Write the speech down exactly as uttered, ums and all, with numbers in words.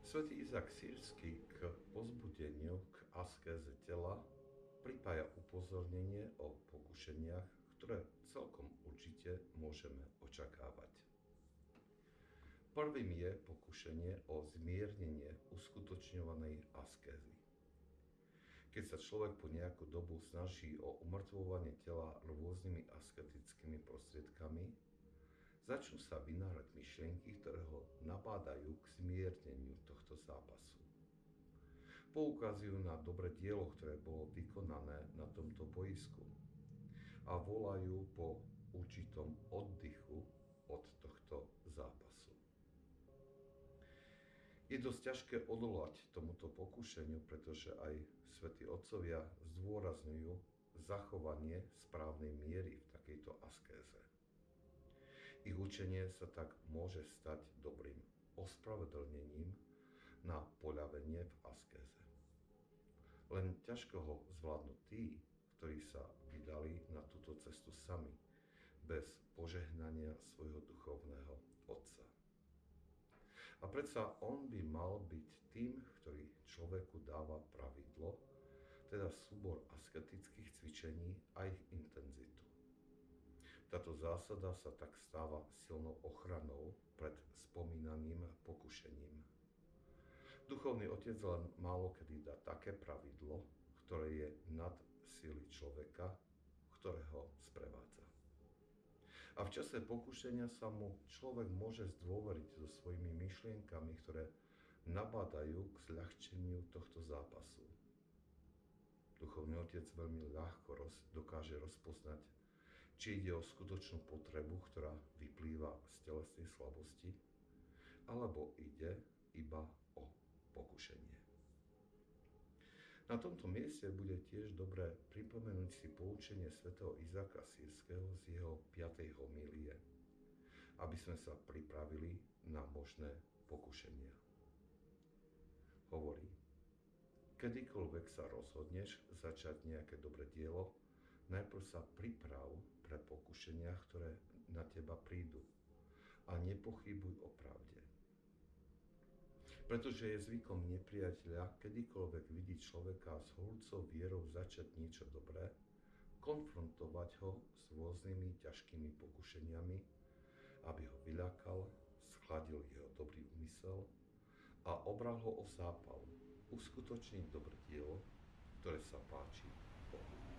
Svätý Izák Sýrsky k povzbudeniu k askéze tela pripája upozornenie o pokušeniach, ktoré celkom určite môžeme očakávať. Prvým je pokušenie o zmiernenie uskutočňovanej askézy. Keď sa človek po nejakú dobu snaží o umrtvovanie tela rôznymi asketickými prostriedkami, začnú sa vynárať myšlienky, ktoré ho nabádajú k zmierneniu tohto zápasu. Poukazujú na dobré dielo, ktoré bolo vykonané na tomto bojisku a volajú po určitom oddychu od tohto zápasu. Je dosť ťažké odolať tomuto pokušeniu, pretože aj svätí otcovia zdôrazňujú zachovanie správnej miery v takejto askéze. Ich učenie sa tak môže stať dobrým ospravedlnením na poľavenie v askéze. Len ťažko ho zvládnu tí, ktorí sa vydali na túto cestu sami, bez požehnania svojho duchovného otca. A predsa on by mal byť tým, ktorý človeku dáva pravidlo, teda súbor asketických cvičení a ich intenzitu. Táto zásada sa tak stáva silnou ochranou pred spomínaným pokušením. Duchovný otec len málo kedy dá také pravidlo, ktoré je nad sily človeka, ktorého sprevádza. A v čase pokušenia sa mu človek môže zdôveriť so svojimi myšlienkami, ktoré nabádajú k zľahčeniu tohto zápasu. Duchovný otec veľmi ľahko roz, dokáže rozpoznať, či ide o skutočnú potrebu, ktorá vyplýva z telesnej slabosti, alebo ide iba o pokušenie. Na tomto mieste bude tiež dobré pripomenúť si poučenie svätého Izáka Sýrskeho z jeho piatej homílie, aby sme sa pripravili na možné pokušenia. Hovorí: kedykoľvek sa rozhodneš začať nejaké dobré dielo, najprv sa priprav pre pokušenia, ktoré na teba prídu, a nepochybuj o pravde. Pretože je zvykom nepriateľa, kedykoľvek vidí človeka s horúcou vierou začať niečo dobré, konfrontovať ho s rôznymi ťažkými pokušeniami, aby ho vyľakal, schladil jeho dobrý úmysel a obral ho o zápal uskutočniť dobré dielo, ktoré sa páči Bohu.